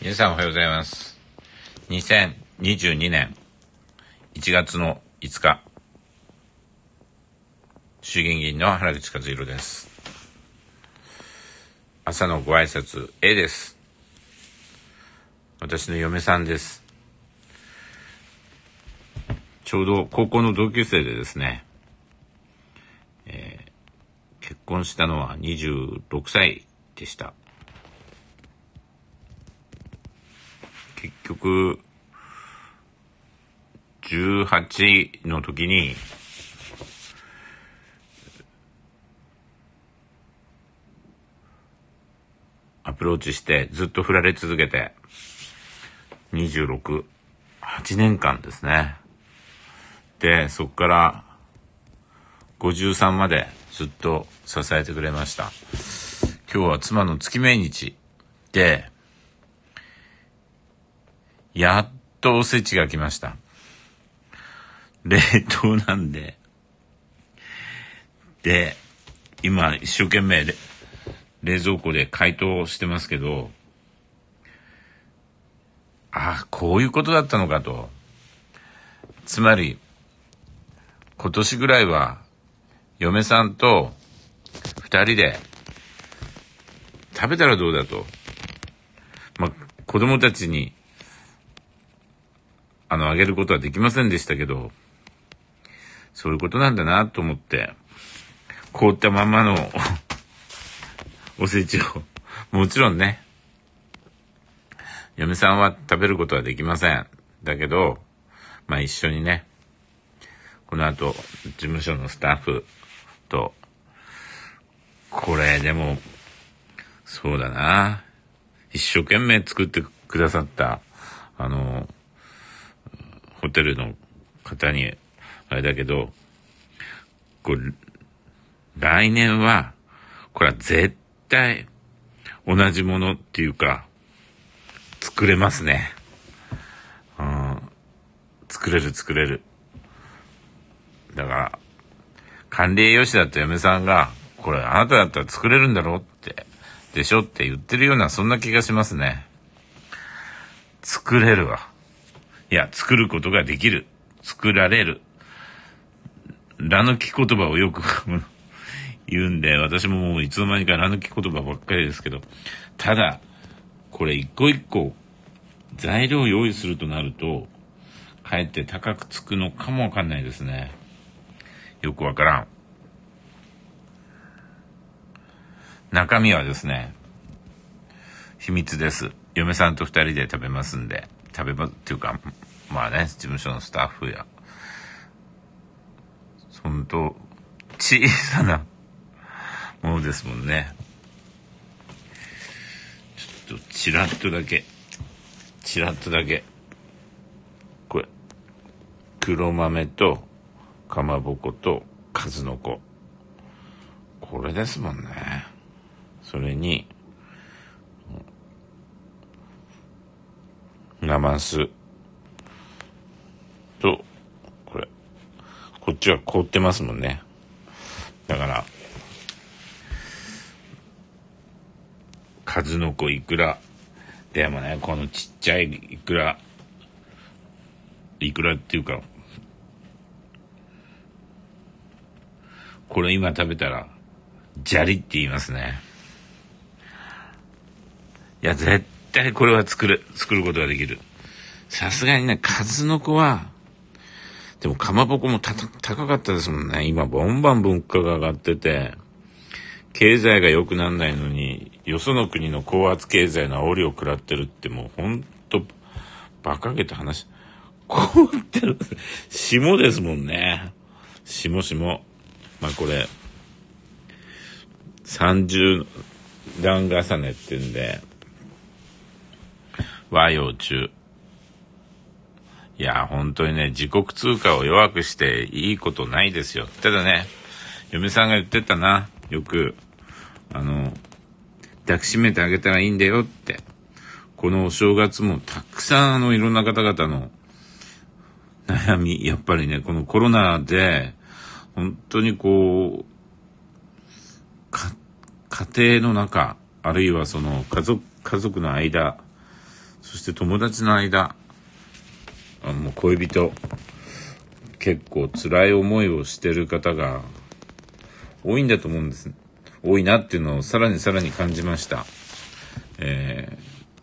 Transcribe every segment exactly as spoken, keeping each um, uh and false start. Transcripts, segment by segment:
皆さんおはようございます。にせんにじゅうにねんいちがつのいつか、衆議院議員の原口和弘です。朝のご挨拶 A です。私の嫁さんです。ちょうど高校の同級生でですね、えー、結婚したのはにじゅうろくさいでした。結局じゅうはちの時にアプローチしてずっと振られ続けてにじゅうろく、はちねんかんですね。で、そこからごじゅうさんまでずっと支えてくれました。今日は妻の月命日で、やっとおせちが来ました。冷凍なんで。で、今一生懸命冷蔵庫で解凍してますけど、あ、こういうことだったのかと。つまり、今年ぐらいは嫁さんと二人で食べたらどうだと。まあ、子供たちにあのあげることはできませんでしたけど、そういうことなんだなと思って、凍ったままのおせちを、もちろんね、嫁さんは食べることはできません。だけど、まあ一緒にね、この後事務所のスタッフと、これでもそうだな、一生懸命作ってくださったあのホテルの方にあれだけど、これ来年はこれは絶対同じものっていうか作れますね。うん、作れる作れる。だから管理栄養士だった嫁さんが、これあなただったら作れるんだろうってでしょって言ってるような、そんな気がしますね。作れるわ。いや、作ることができる、作られる、ら抜き言葉をよく言うんで、私ももういつの間にから抜き言葉ばっかりですけど、ただこれ一個一個材料を用意するとなると、かえって高くつくのかもわかんないですね。よくわからん。中身はですね、秘密です。嫁さんと二人で食べますんで、食べますっていうか、まあね、事務所のスタッフや、ほんと小さなものですもんね。ちょっとチラッとだけ、チラッとだけ、これ黒豆とかまぼこと数の子、これですもんね。それになますと、これこっちは凍ってますもんね。だから数の子いくらでもね、このちっちゃいいくらいくらっていうか、これ今食べたらジャリって言いますね。いや、絶対これは作る作ることができる。さすがにね、数の子はでもかまぼこもた高かったですもんね。今バンバン物価が上がってて、経済が良くならないのによその国の高圧経済の煽りを食らってるって、もうほんと馬鹿げた話。凍ってる霜ですもんね。霜霜。まあこれさんじゅう段重ねってんで和洋中、いや本当にね、自国通貨を弱くしていいことないですよ。ただね、嫁さんが言ってたな、よくあの抱きしめてあげたらいいんだよって。このお正月もたくさんあのいろんな方々の悩み、やっぱりね、このコロナで本当にこうか家庭の中、あるいはその家族家族の間、 そして友達の間、あもう恋人、結構辛い思いをしてる方が多いんだと思うんです。多いなっていうのをさらにさらに感じました。え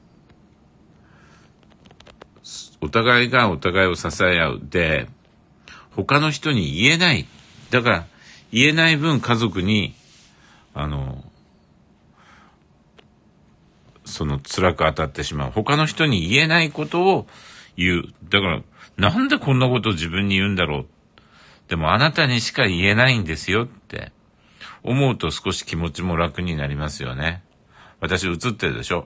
ー、お互いがお互いを支え合う。で、他の人に言えない。だから言えない分家族に、あの、その辛く当たってしまう。他の人に言えないことを言う。だから、なんでこんなことを自分に言うんだろう。でもあなたにしか言えないんですよって思うと少し気持ちも楽になりますよね。私映ってるでしょ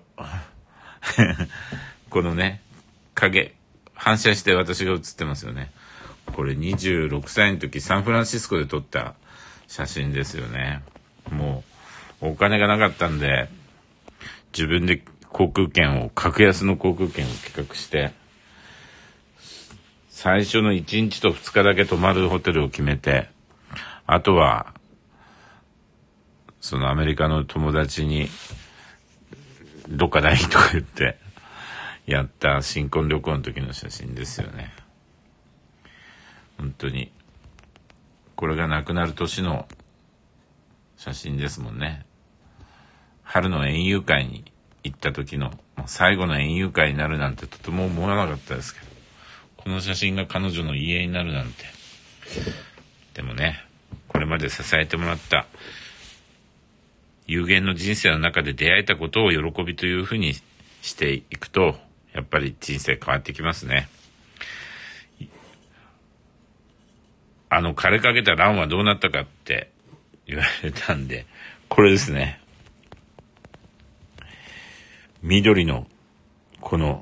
このね、影、反射して私が映ってますよね。これにじゅうろくさいの時サンフランシスコで撮った写真ですよね。もうお金がなかったんで、自分で航空券を、格安の航空券を企画して、最初のいちにちとふつかだけ泊まるホテルを決めて、あとは、そのアメリカの友達に、どっかないとか言って、やった新婚旅行の時の写真ですよね。本当に、これが亡くなる年の写真ですもんね。春の園遊会に行った時の、最後の園遊会になるなんてとても思わなかったですけど、この写真が彼女の遺影になるなんて。でもね、これまで支えてもらった有限の人生の中で出会えたことを喜びというふうにしていくと、やっぱり人生変わってきますね。あの枯れかけた蘭はどうなったかって言われたんで、これですね。緑のこの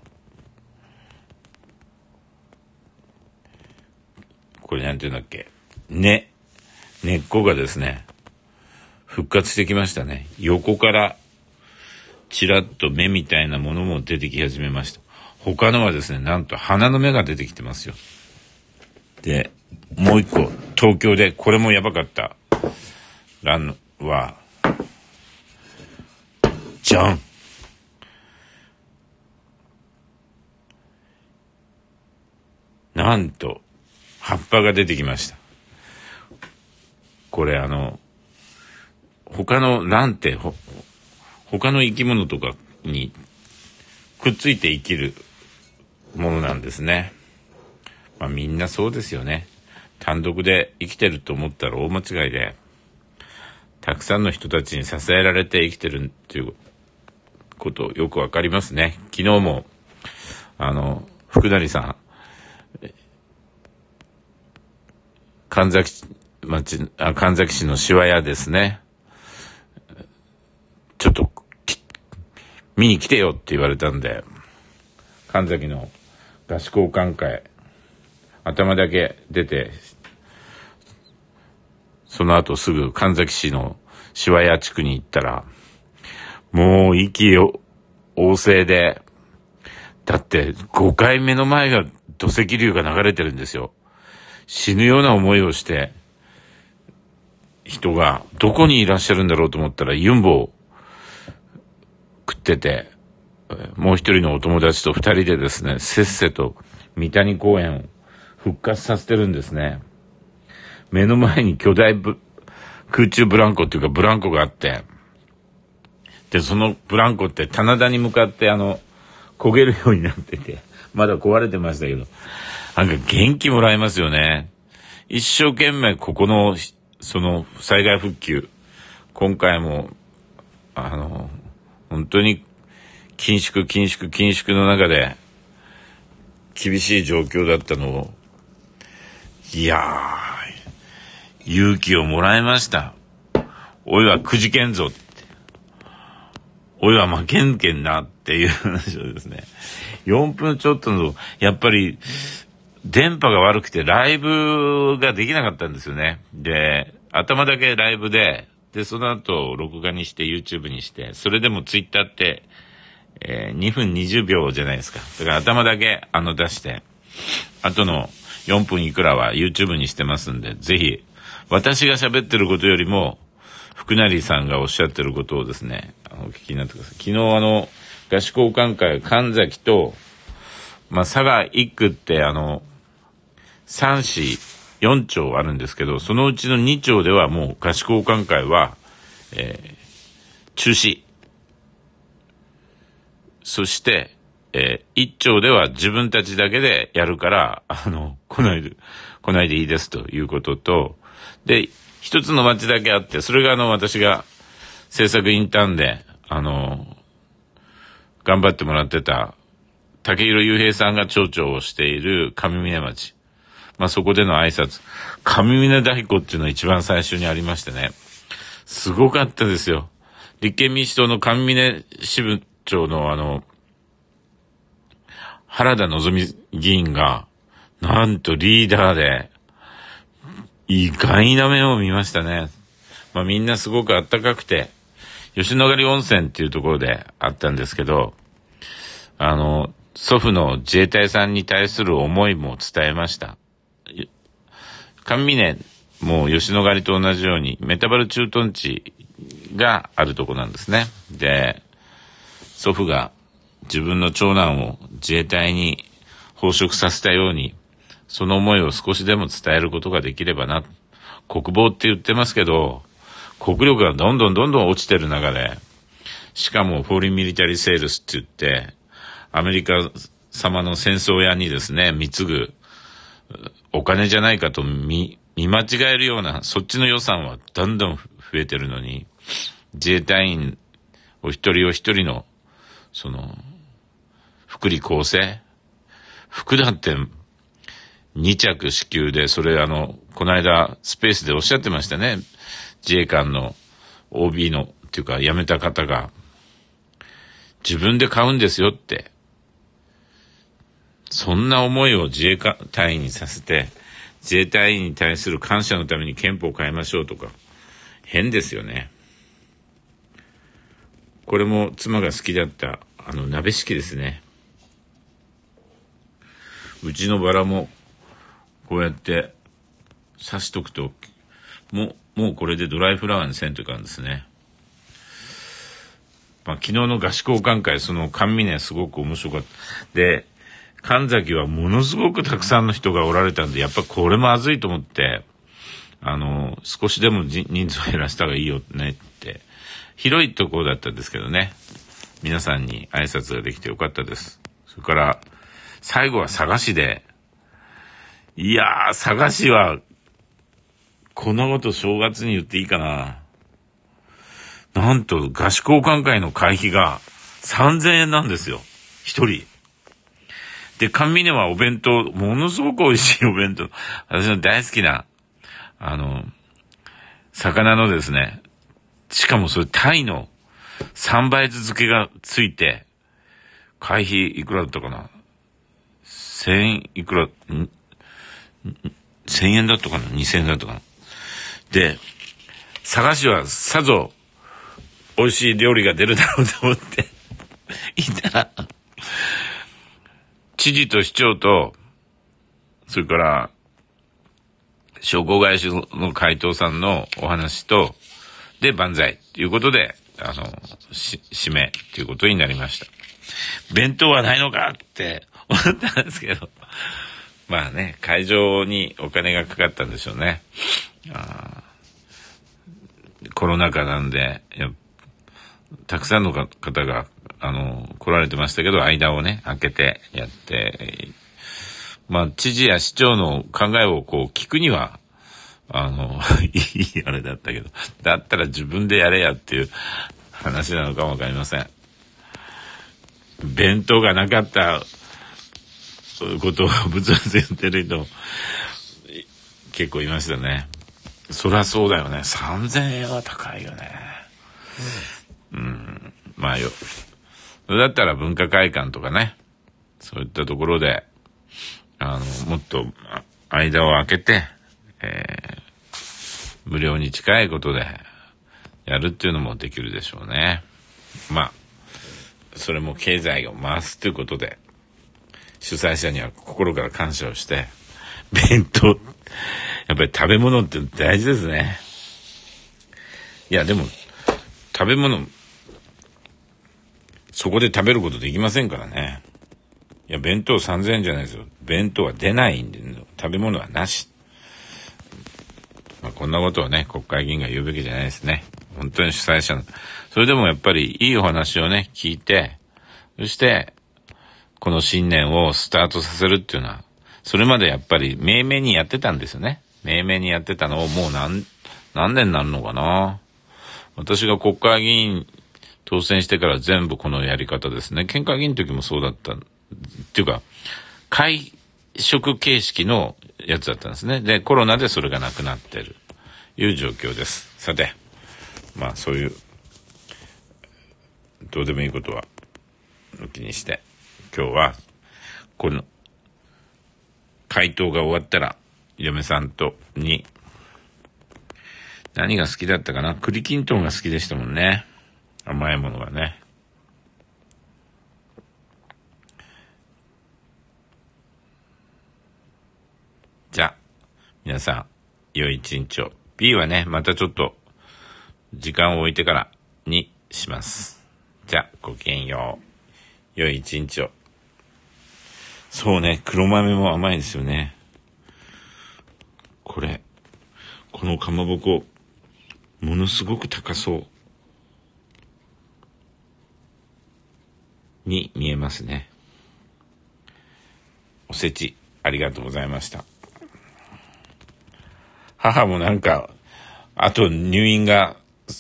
これなんていうんだっけ、根根っこがですね復活してきましたね。横からちらっと芽みたいなものも出てき始めました。他のはですね、なんと花の芽が出てきてますよ。で、もう一個東京でこれもやばかった蘭はじゃん、なんと葉っぱが出てきました。これあの他の蘭ってほ他の生き物とかにくっついて生きるものなんですね。まあみんなそうですよね。単独で生きてると思ったら大間違いで、たくさんの人たちに支えられて生きてるっていうことよくわかりますね。昨日もあの福成さん、神崎町、あ、神崎市のしわ屋ですね。ちょっと見に来てよって言われたんで、神崎の合宿交換会頭だけ出て、その後すぐ神崎市のしわ屋地区に行ったら、もう息を旺盛で、だってごかい目の前が土石流が流れてるんですよ。死ぬような思いをして人がどこにいらっしゃるんだろうと思ったら、ユンボを食ってて、もう一人のお友達と二人でですね、せっせと三谷公園を復活させてるんですね。目の前に巨大ブ空中ブランコっていうかブランコがあって、でそのブランコって棚田に向かってあの焦げるようになってて、まだ壊れてましたけど、なんか元気もらえますよね。一生懸命ここのその災害復旧、今回もあの本当に緊縮緊縮緊縮の中で厳しい状況だったのを、いやー勇気をもらいました。おいはくじけんぞって、おいは負けんけんなっていう話をですね、よんぷんちょっとのやっぱり電波が悪くてライブができなかったんですよね。で頭だけライブで、でその後録画にして YouTube にして、それでも Twitter って、えー、にふんにじゅうびょうじゃないですか。だから頭だけあの出して、あとのよんぷんいくらは YouTube にしてますんで、ぜひ私が喋ってることよりも福成さんがおっしゃってることをですね、あのお聞きになってください。昨日あの菓子交換会、神崎と、まあ、佐賀一区ってあの、さん市よん町あるんですけど、そのうちのに町ではもう菓子交換会は、えー、中止。そして、えー、いっ町では自分たちだけでやるから、あの、来ないで、来ないでいいですということと、で、一つの町だけあって、それがあの、私が制作インターンで、あの、頑張ってもらってた、竹広雄平さんが町長をしている上峰町。まあ、そこでの挨拶。上峰太鼓っていうのが一番最初にありましてね。すごかったですよ。立憲民主党の上峰支部長のあの、原田望議員が、なんとリーダーで、意外な目を見ましたね。まあみんなすごくあったかくて、吉野ヶ里温泉っていうところであったんですけど、あの、祖父の自衛隊さんに対する思いも伝えました。上峰も吉野ヶ里と同じようにメタバル駐屯地があるとこなんですね。で、祖父が自分の長男を自衛隊に奉職させたように、その思いを少しでも伝えることができればな。国防って言ってますけど、国力がどんどんどんどん落ちてる中で、しかもフォーリンミリタリーセールスって言って、アメリカ様の戦争屋にですね、貢ぐお金じゃないかと見、見間違えるような、そっちの予算はどんどん増えてるのに、自衛隊員お一人お一人の、その、福利厚生服だってに着支給で、それあの、この間スペースでおっしゃってましたね。自衛官の オービー の、っていうか辞めた方が、自分で買うんですよって。そんな思いを自衛隊員にさせて、自衛隊員に対する感謝のために憲法を変えましょうとか、変ですよね。これも妻が好きだった、あの、鍋敷ですね。うちのバラも、こうやって刺しとくと、もう、もうこれでドライフラワーにせんといかんですね。まあ、昨日の合宿交換会、その甘味ね、すごく面白かった。で、神崎はものすごくたくさんの人がおられたんで、やっぱこれまずいと思って、あの、少しでも人数を減らした方がいいよねって、広いところだったんですけどね、皆さんに挨拶ができてよかったです。それから、最後は佐賀市で、いやー、佐賀市は、こんなこと正月に言っていいかな。なんと、合宿交換会の会費がさんぜんえんなんですよ。一人。で、甘味ねはお弁当、ものすごく美味しいお弁当。私の大好きな、あの、魚のですね、しかもそれタイのさんばい漬けがついて、会費いくらだったかな。千いくら、ん千円だったかな、二千円だったかな。で、佐賀市はさぞ美味しい料理が出るだろうと思っていたら、知事と市長と、それから商工会社の会頭さんのお話と、で万歳ということで、あの、し、締めということになりました。弁当はないのかって思ったんですけど、まあね、会場にお金がかかったんでしょうね。あ、コロナ禍なんで、たくさんの方が、あの、来られてましたけど、間をね、開けてやって、まあ、知事や市長の考えをこう聞くには、あの、いいあれだったけど、だったら自分でやれやっていう話なのかもわかりません。弁当がなかったことをぶつぶつ言ってる人結構いましたね。そりゃそうだよね。さんぜんえんは高いよね。うん。まあよ。だったら文化会館とかね。そういったところで、あの、もっと間を空けて、えー、無料に近いことでやるっていうのもできるでしょうね。まあ、それも経済を回すということで、主催者には心から感謝をして、弁当、やっぱり食べ物って大事ですね。いや、でも、食べ物、 そこで食べることできませんからね。いや、弁当さんぜんえんじゃないですよ。弁当は出ないんで、食べ物はなし。まあ、こんなことをね、国会議員が言うべきじゃないですね。本当に主催者の。それでもやっぱりいいお話をね、聞いて、そして、この新年をスタートさせるっていうのは、それまでやっぱり明明にやってたんですよね。明明にやってたのをもう何、何年になるのかな。私が国会議員当選してから全部このやり方ですね。県会議員の時もそうだった。っていうか、会食形式のやつだったんですね。で、コロナでそれがなくなってる。いう状況です。さて、まあそういう、どうでもいいことは抜きにして、今日は、この、回答が終わったら、嫁さんとに、何が好きだったかな？栗きんとんが好きでしたもんね。甘いものがね。じゃあ、皆さん、良い一日を。B はね、またちょっと、時間を置いてからにします。じゃあ、ごきげんよう。良い一日を。そうね、黒豆も甘いですよね。これ、このかまぼこ、ものすごく高そうに見えますね。おせち、ありがとうございました。母もなんか、あと入院が、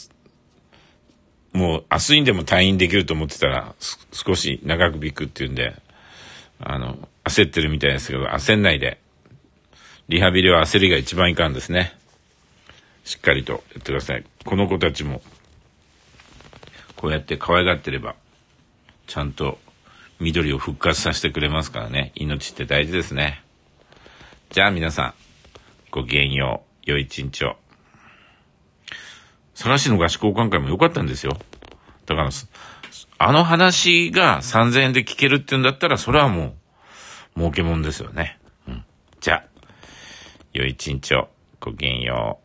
もう明日にでも退院できると思ってたら、少し長くびくっていうんで、あの、焦ってるみたいですけど、焦んないで、リハビリは焦りが一番いかんですね。しっかりとやってください。この子たちも、こうやって可愛がってれば、ちゃんと緑を復活させてくれますからね。命って大事ですね。じゃあ皆さん、ごきげんよう。良い一日を。佐賀市の合宿交換会も良かったんですよ。だから、あの話がさんぜんえんで聞けるって言うんだったら、それはもう、儲けもんですよね。うん。じゃあ、良い一日を。ごきげんよう。